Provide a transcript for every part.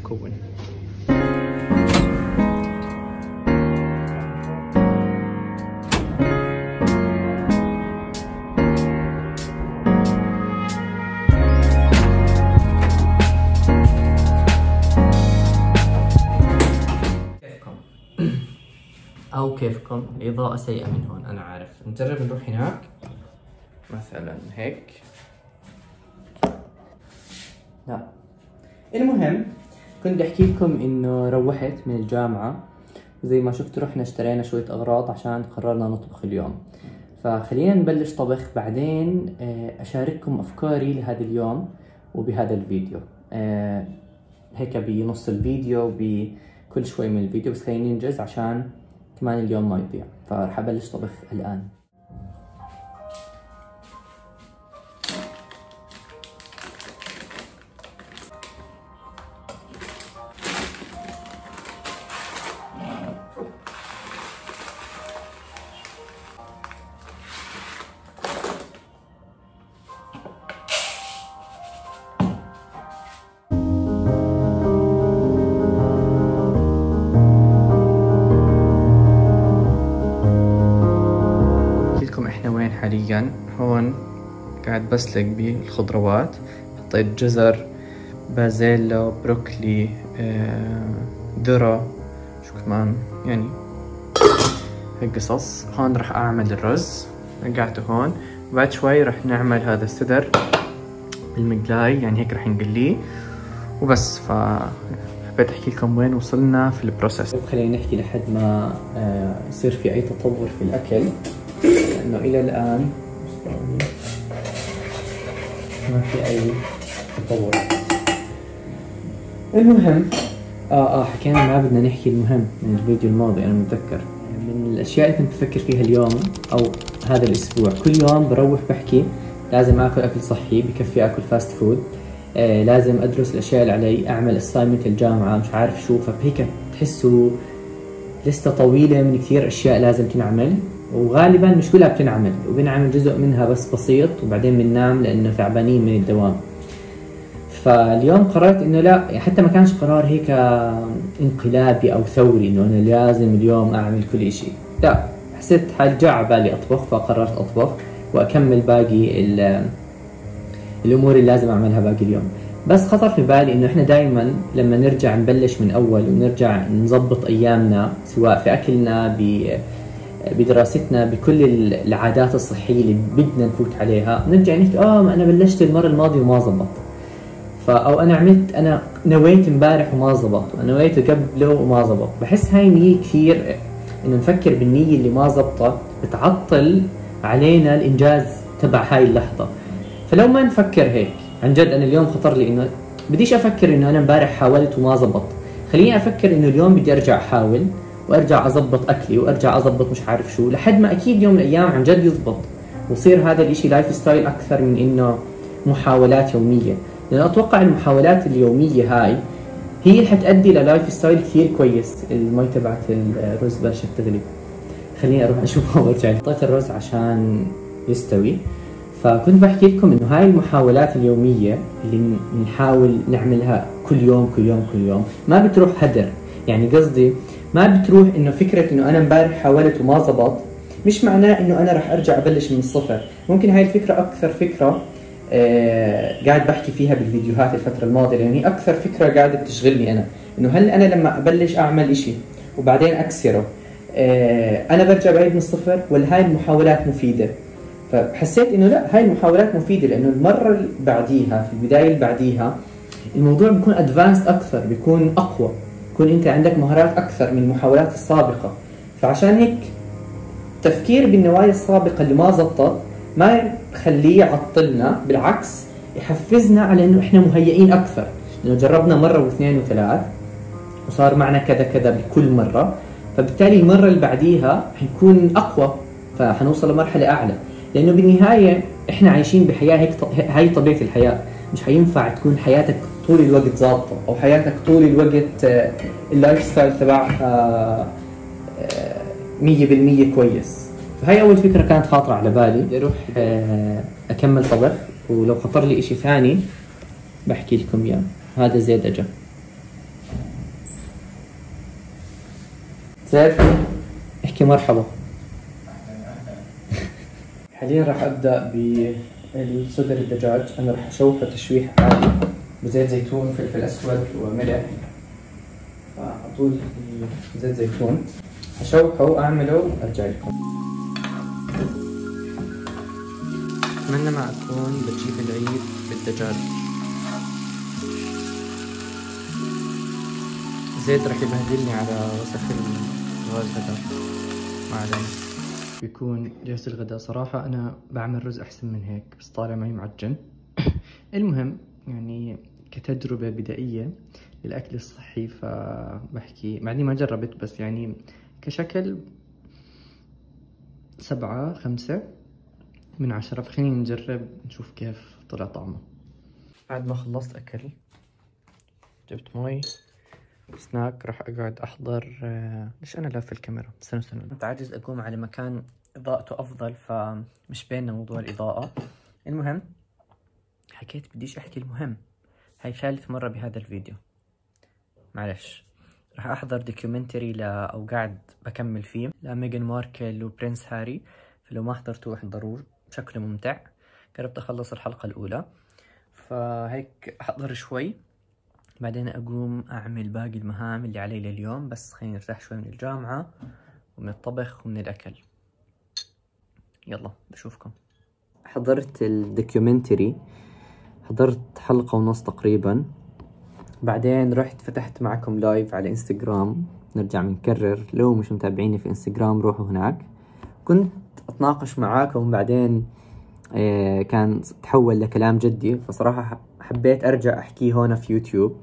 المكون. أو كيفكم؟ الإضاءة سيئة من هون أنا عارف، نجرب نروح هناك مثلا هيك. لا المهم كنت بحكي لكم إنه روحت من الجامعة، زي ما شفتوا رحنا اشترينا شوية أغراض عشان قررنا نطبخ اليوم. فخلينا نبلش طبخ، بعدين أشارككم أفكاري لهذا اليوم وبهذا الفيديو هيك بنص الفيديو بكل شوي من الفيديو، بس خلينا ننجز عشان كمان اليوم ما يضيع. فرح أبلش طبخ الآن. حاليا هون قاعد بسلق بالخضروات، حطيت جزر، بازيلا، بروكلي، ذرة، شو كمان يعني هيك قصص. هون رح اعمل الرز، رجعته هون. بعد شوي رح نعمل هذا السدر بالمقلاي، يعني هيك رح نقليه وبس. حبيت احكي لكم وين وصلنا في البروسيس. خلينا نحكي لحد ما يصير في اي تطور في الاكل، لأنه إلى الآن ما في أي تطور. المهم حكينا ما بدنا نحكي المهم من الفيديو الماضي. أنا متذكر من الأشياء اللي كنت بفكر فيها اليوم أو هذا الأسبوع، كل يوم بروح بحكي لازم آكل أكل صحي، بكفي آكل فاست فود، لازم أدرس الأشياء اللي علي، أعمل أسايمنت الجامعة، مش عارف شو. فبهيك تحسوا لستة طويلة من كثير أشياء لازم تنعمل، وغالبا مش كلها بتنعمل، وبنعمل جزء منها بس بسيط وبعدين بننام لانه تعبانين من الدوام. فاليوم قررت انه لا، حتى ما كانش قرار هيك انقلابي او ثوري انه انا لازم اليوم اعمل كل شيء، لا، حسيت حالي جاء على بالي اطبخ، فقررت اطبخ واكمل باقي الامور اللي لازم اعملها باقي اليوم. بس خطر في بالي انه احنا دائما لما نرجع نبلش من اول ونرجع نظبط ايامنا، سواء في اكلنا، بدراستنا، بكل العادات الصحية اللي بدنا نفوت عليها، نرجع نحكي ما أنا بلشت المرة الماضية وما زبط، أو أنا نويت امبارح وما زبط، وأنا نويت قبله وما زبط. بحس هاي النية كثير، إنه نفكر بالنية اللي ما زبطت بتعطل علينا الإنجاز تبع هاي اللحظة. فلو ما نفكر هيك عن جد، أنا اليوم خطر لي إنه بديش أفكر إنه أنا امبارح حاولت وما زبط، خليني أفكر إنه اليوم بدي أرجع أحاول وارجع اضبط اكلي وارجع اضبط مش عارف شو، لحد ما اكيد يوم من الايام عن جد يزبط ويصير هذا الاشي لايف ستايل اكثر من انه محاولات يوميه. لان اتوقع المحاولات اليوميه هاي هي اللي حتؤدي للايف ستايل كثير كويس. المي تبعت الرز بلشت تغلي، خليني اروح اشوفها وارجع. حطيت الرز عشان يستوي. فكنت بحكي لكم انه هاي المحاولات اليوميه اللي نحاول نعملها كل يوم كل يوم كل يوم ما بتروح هدر. يعني قصدي ما بتروح انه فكرة انه انا امبارح حاولت وما زبط مش معناه انه انا رح ارجع ابلش من الصفر. ممكن هاي الفكرة اكثر فكرة قاعد بحكي فيها بالفيديوهات الفترة الماضية، لان هي اكثر فكرة قاعدة بتشغلني انا، انه هل انا لما ابلش اعمل اشي وبعدين اكسره انا برجع بعيد من الصفر، ولا هاي المحاولات مفيدة؟ فحسيت انه لا، هاي المحاولات مفيدة، لانه المرة اللي بعديها في البداية اللي بعديها الموضوع بيكون ادفانس اكثر، بيكون اقوى، يكون انت عندك مهارات اكثر من المحاولات السابقه. فعشان هيك تفكير بالنوايا السابقه اللي ما زبطت ما يخليه يعطلنا، بالعكس يحفزنا على انه احنا مهيئين اكثر، لانه جربنا مره واثنين وثلاث وصار معنا كذا كذا بكل مره، فبالتالي المره اللي بعديها حيكون اقوى، فحنوصل لمرحله اعلى. لانه بالنهايه احنا عايشين بحياه هيك، هاي طبيعه الحياه. مش حينفع تكون حياتك طول الوقت ظابطه، او حياتك طول الوقت اللايف ستايل تبعها 100% كويس. فهي اول فكره كانت خاطره على بالي. بدي اروح اكمل طبخ، ولو خطر لي اشي ثاني بحكي لكم اياه. هذا زيت اجا. زيد احكي مرحبا. حاليا راح ابدا بالصدر الدجاج. انا راح اشوحه تشويح عادي بزيت زيتون، فلفل اسود وملح. فاعطول زيت زيتون، اشوحه واعمله وارجع لكم. اتمنى ما اكون بجيب العيد بالدجاج. زيت رح يبهدلني على وسخ الغاز هذا. ما علينا، بيكون جاهز الغداء. صراحة أنا بعمل رز أحسن من هيك بس طالع معي معجن. المهم يعني كتجربة بدائية للأكل الصحي فبحكي مع إني ما جربت، بس يعني كشكل 7-5/10. فخلينا نجرب نشوف كيف طلع طعمه. بعد ما خلصت أكل جبت مي سناك، راح أقعد أحضر. ليش أنا لاف الكاميرا؟ استنوا كنت عاجز أقوم على مكان إضاءته أفضل، فمش بيننا موضوع الإضاءة. المهم حكيت بديش أحكي. المهم هاي ثالث مرة بهذا الفيديو، معلش. راح أحضر دوكيومنتري أو قاعد بكمل فيه لميغان ماركل وبرنس هاري، فلو ما حضرتوه احضروه، شكله ممتع. قربت أخلص الحلقة الأولى، فهيك أحضر شوي بعدين أقوم أعمل باقي المهام اللي علي لليوم. بس خليني أرتاح شوي من الجامعة ومن الطبخ ومن الأكل. يلا بشوفكم. حضرت الدوكيومنتري، حضرت حلقة ونص تقريبا. بعدين رحت فتحت معكم لايف على انستغرام. نرجع بنكرر، لو مش متابعيني في انستغرام روحوا هناك. كنت أتناقش معاكم، بعدين كان تحول لكلام جدي، فصراحة حبيت أرجع أحكيه هنا في يوتيوب،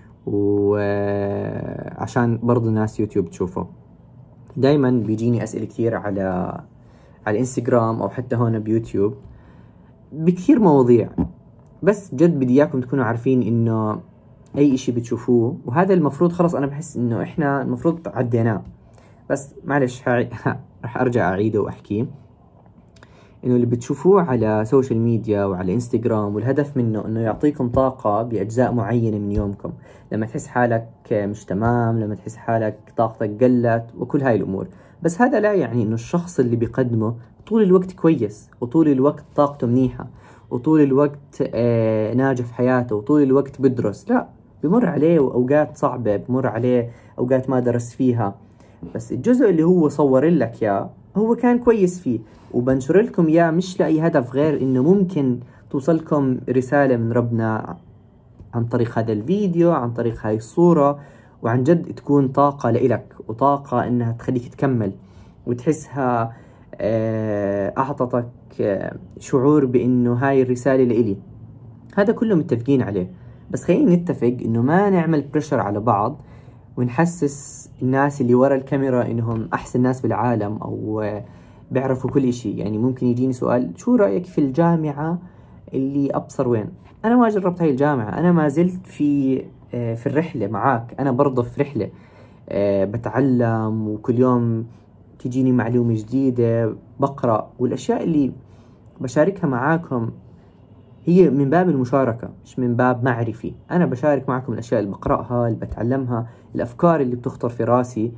وعشان برضو ناس يوتيوب تشوفه. دايما بيجيني أسئلة كثير على الانستغرام أو حتى هنا بيوتيوب بكثير مواضيع، بس جد بدي إياكم تكونوا عارفين إنه أي إشي بتشوفوه، وهذا المفروض خلص أنا بحس إنه إحنا المفروض عديناه، بس معلش رح أرجع أعيده وأحكيه. إنه اللي بتشوفوه على سوشيال ميديا وعلى انستغرام، والهدف منه إنه يعطيكم طاقة بأجزاء معينة من يومكم، لما تحس حالك مش تمام، لما تحس حالك طاقتك قلت وكل هاي الأمور. بس هذا لا يعني إنه الشخص اللي بيقدمه طول الوقت كويس، وطول الوقت طاقته منيحة، وطول الوقت ناجح في حياته، وطول الوقت بدرس. لا، بمر عليه أوقات صعبة، بمر عليه أوقات ما درس فيها، بس الجزء اللي هو صور لك يا هو كان كويس فيه، وبنشر لكم إياه مش لأي هدف غير إنه ممكن توصلكم رسالة من ربنا عن طريق هذا الفيديو، عن طريق هاي الصورة، وعن جد تكون طاقة لإلك، وطاقة إنها تخليك تكمل وتحسها أعطتك شعور بإنه هاي الرسالة لإلي. هذا كله متفقين عليه، بس خلينا نتفق إنه ما نعمل بريشر على بعض ونحسس الناس اللي ورا الكاميرا إنهم أحسن ناس بالعالم أو بيعرفوا كل إشي. يعني ممكن يجيني سؤال: شو رأيك في الجامعة اللي أبصر وين؟ أنا ما جربت هاي الجامعة، أنا ما زلت في الرحلة معاك، أنا برضه في رحلة بتعلم، وكل يوم تجيني معلومة جديدة بقرأ، والأشياء اللي بشاركها معاكم هي من باب المشاركة مش من باب معرفي. أنا بشارك معكم الأشياء اللي بقرأها، اللي بتعلمها، الأفكار اللي بتخطر في راسي،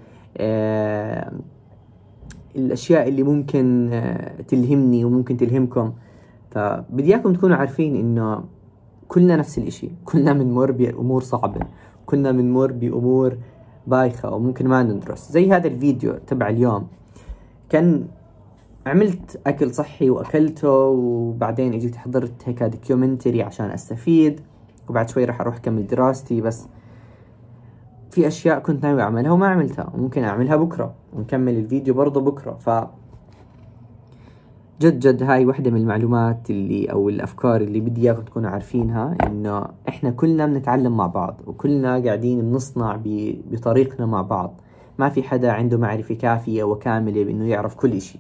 الأشياء اللي ممكن تلهمني وممكن تلهمكم. فبدي إياكم تكونوا عارفين إنه كلنا نفس الإشي، كلنا بنمر بأمور صعبة، كلنا بنمر بأمور بايخة وممكن ما ندرس. زي هذا الفيديو تبع اليوم، كان عملت أكل صحي وأكلته، وبعدين اجيت حضرت هيك دوكيومنتري عشان أستفيد، وبعد شوي راح أروح أكمل دراستي. بس في أشياء كنت ناوي أعملها وما عملتها، وممكن أعملها بكرة ونكمل الفيديو برضه بكرة. جد هاي واحدة من المعلومات اللي أو الأفكار اللي بدي إياكم تكونوا عارفينها، إنه إحنا كلنا بنتعلم مع بعض، وكلنا قاعدين بنصنع بطريقنا مع بعض. ما في حدا عنده معرفة كافية وكاملة بإنه يعرف كل إشي.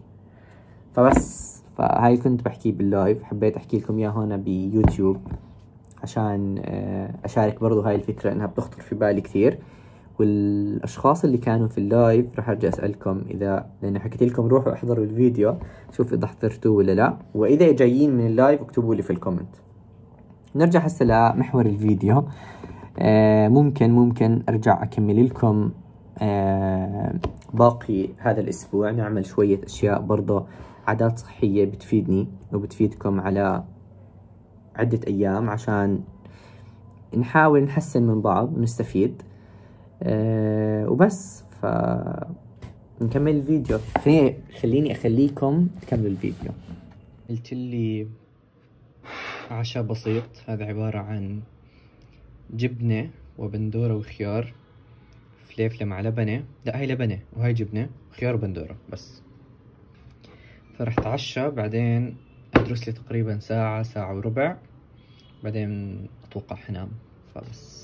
فهاي كنت بحكي باللايف، حبيت أحكي لكم إياه هنا بيوتيوب عشان أشارك برضو هاي الفكرة إنها بتخطر في بالي كثير. والأشخاص اللي كانوا في اللايف راح أرجع أسألكم لأن حكيت لكم روحوا احضروا الفيديو شوف إذا حضرتوه ولا لا، وإذا جايين من اللايف اكتبوا لي في الكومنت. نرجع هسه لمحور الفيديو. ممكن أرجع أكمل لكم باقي هذا الأسبوع نعمل شوية أشياء برضه، عادات صحية بتفيدني وبتفيدكم على عدة أيام، عشان نحاول نحسن من بعض ونستفيد. وبس، نكمل الفيديو. خليني أخليكم تكملوا الفيديو. قلت لي عشاء بسيط، هذا عبارة عن جبنة وبندورة وخيار، فليفلة مع لبنة، لا هاي لبنة وهاي جبنة وخيار وبندورة بس. فرح اتعشى، بعدين ادرس لي تقريبا ساعة، ساعة وربع، بعدين اتوقع حنام. فبس.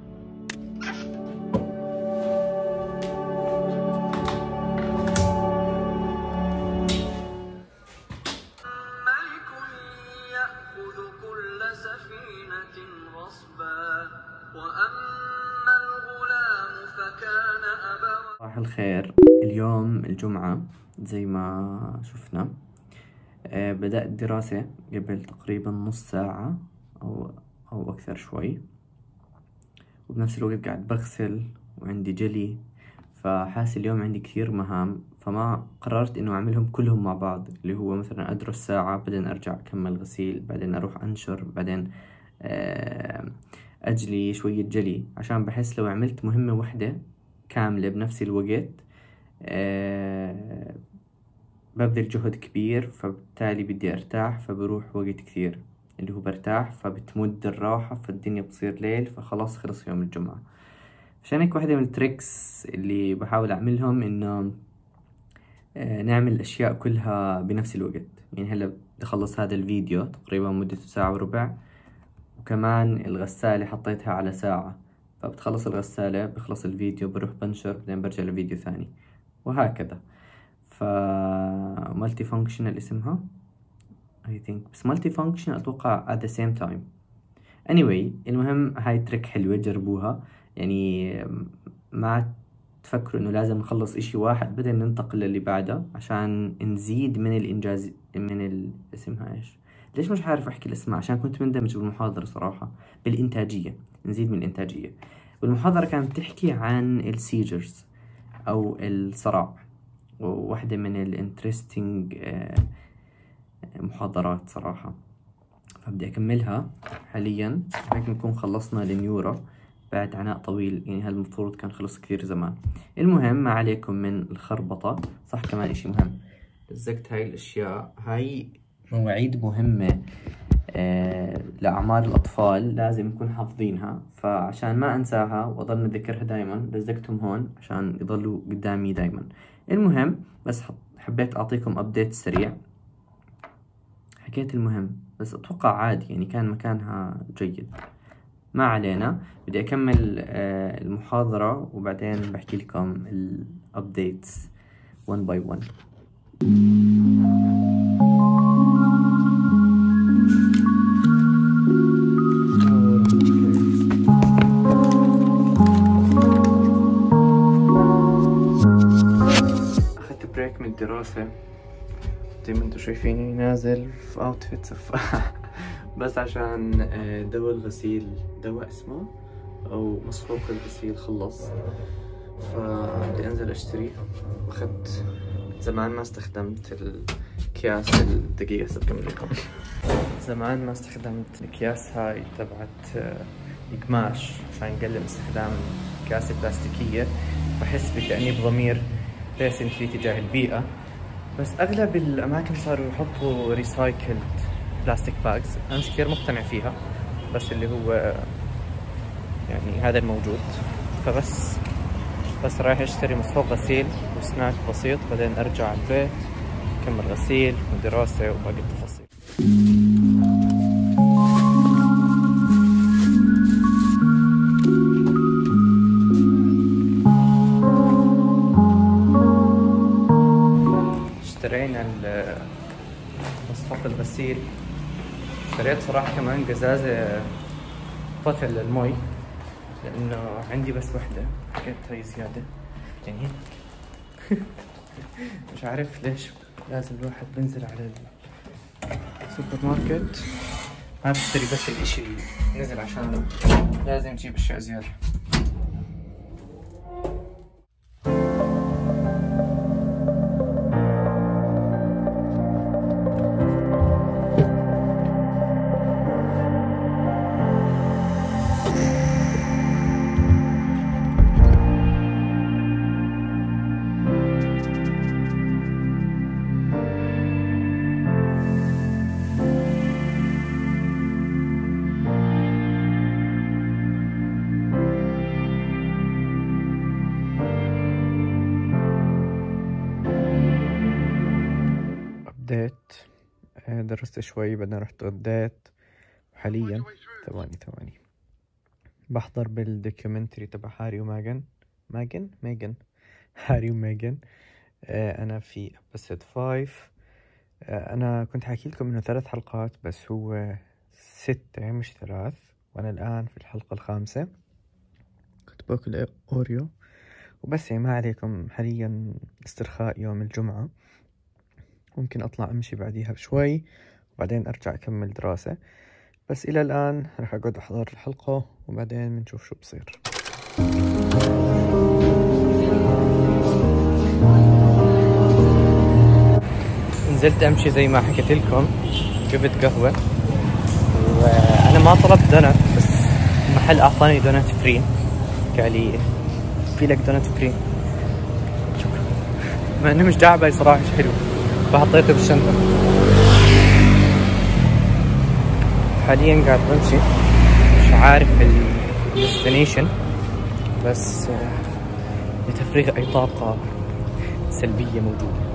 صباح الخير. اليوم الجمعة زي ما شفنا. بدأت دراسة قبل تقريبا نص ساعة أو أكثر شوي، وبنفس الوقت قاعد بغسل وعندي جلي، فحاسس اليوم عندي كثير مهام، فما قررت إنه أعملهم كلهم مع بعض، اللي هو مثلا أدرس ساعة، بعدين أرجع أكمل غسيل، بعدين أروح أنشر، بعدين أجلي شوية جلي، عشان بحس لو عملت مهمة واحدة كاملة بنفس الوقت ببذل جهد كبير، فبالتالي بدي أرتاح، فبروح وقت كثير اللي هو برتاح، فبتمد الراحة، فالدنيا بتصير ليل، فخلاص خلص يوم الجمعة. عشان هيك واحدة من التريكس اللي بحاول أعملهم إنه نعمل الأشياء كلها بنفس الوقت. يعني هلا بدي أخلص هذا الفيديو تقريبا مدته ساعة وربع، وكمان الغسالة حطيتها على ساعة، فبتخلص الغسالة بخلص الفيديو، بروح بنشر، بعدين برجع لفيديو ثاني، وهكذا. مالتي فانكشنال اسمها I think، بس مالتي فانكشنال أتوقع at the same time. anyway، المهم هاي تريك حلوة، جربوها. يعني ما تفكروا إنه لازم نخلص إشي واحد بعدين ننتقل للي بعده، عشان نزيد من الإنجاز، اسمها إيش؟ ليش مش عارف أحكي الأسماء؟ عشان كنت مندمج بالمحاضرة صراحة، بالإنتاجية، نزيد من الإنتاجية. والمحاضرة كانت تحكي عن السيجرز أو الصرع، وواحدة من الانترستينج محاضرات صراحة، فبدي أكملها حاليا. هيك نكون خلصنا النيورو بعد عناء طويل، يعني هالمفروض كان خلص كثير زمان. المهم ما عليكم من الخربطة. صح، كمان إشي مهم، لزقت هاي الأشياء، هاي مواعيد مهمة لأعمار الأطفال، لازم نكون حافظينها، فعشان ما أنساها وأضل نذكرها دايما لزقتهم هون عشان يضلوا قدامي دايما. المهم بس حبيت أعطيكم أبديت سريع. حكيت المهم، بس أتوقع عادي، يعني كان مكانها جيد. ما علينا، بدي أكمل المحاضرة، وبعدين بحكي لكم الأبديتس one by one. أخذت بريك من الدراسة، زي ما انتم شايفيني نازل في اوتفيت سفاح بس عشان دواء الغسيل، دواء اسمه او مصفوق الغسيل خلص، فبدي انزل اشتري. اخذت زمان ما استخدمت الأكياس، الدقيقة هسه بكمل لكم. زمان ما استخدمت الأكياس هاي تبعت القماش، عشان نقلل استخدام الأكياس البلاستيكية. بحس بتأنيب ضمير ريسنتلي تجاه البيئة، بس اغلب الاماكن صاروا يحطوا ريسايكلد بلاستيك باجز. انا مش كثير مقتنع فيها، بس اللي هو يعني هذا الموجود. بس رايح اشتري مصفوق غسيل وسناك بسيط، بعدين ارجع على البيت اكمل غسيل ودراسة وباقي التفاصيل. اشترينا مصفوق الغسيل، اشتريت صراحة كمان قزازة طفل للمي، لأنه عندي بس وحدة، حكيت هي زيادة يعني مش عارف ليش لازم الواحد بنزل على السوبر ماركت ما بشتري بس الاشي اللي نزل عشانه، لازم تجيب اشياء زيادة. تغديت، درست شوي، بعدين رحت تغديت، وحاليا ثواني بحضر بالدوكيومنتري تبع هاري وماجن. ميجن هاري وميجن. أنا في ابسود 5. أنا كنت حاكي لكم إنه 3 حلقات، بس هو 6 مش 3، وأنا الآن في الحلقة ال5. كنت باكل أوريو وبس، يعني ما عليكم. حاليا استرخاء يوم الجمعة، ممكن أطلع أمشي بعديها بشوي وبعدين أرجع أكمل دراسة. بس إلى الآن رح أقعد أحضر الحلقة وبعدين بنشوف شو بصير. نزلت أمشي زي ما حكيت لكم، جبت قهوة، وأنا ما طلبت دونت، بس المحل أعطاني دونت فري، قال لي في لك دونت فري. شكرا، مع إنه مش داعبة صراحة، مش حلو، فحطيته بالشنطة. حاليا قاعد بمشي، مش عارف الديستنيشن، بس لتفريغ أي طاقة سلبية موجودة.